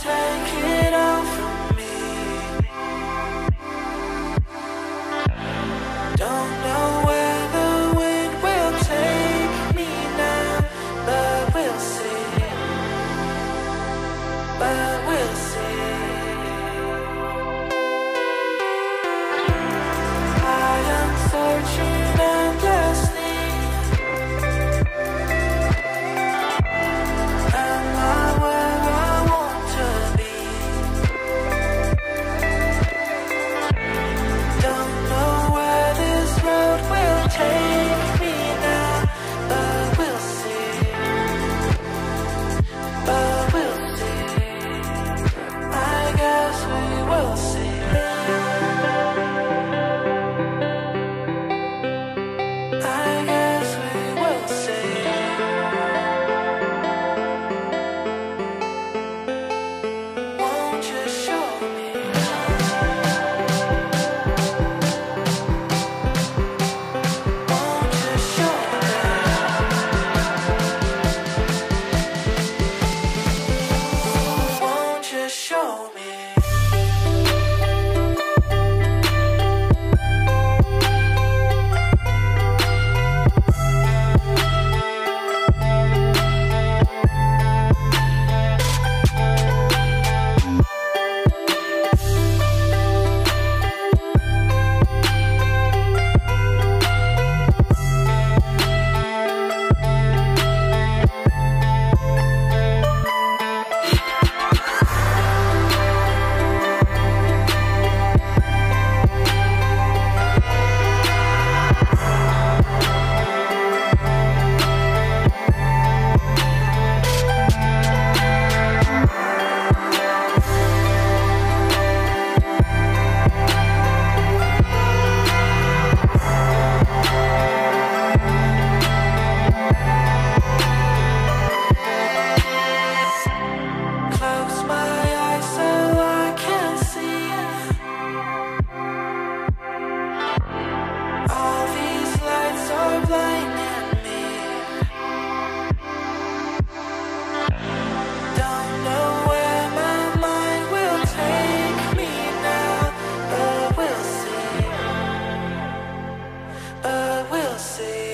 take it all from me. Don't know where the wind will take me now, but we'll see. But we'll see. I am searching endlessly. Am I where I want to be? Don't know where this road will take me now, but we'll see. But we'll see. I guess we will see. I guess we will see. Won't you show me? Won't you show me? Won't you show me? Close my eyes so I can see. All these lights are blinding me. Don't know where my mind will take me now, but we'll see. But we'll see.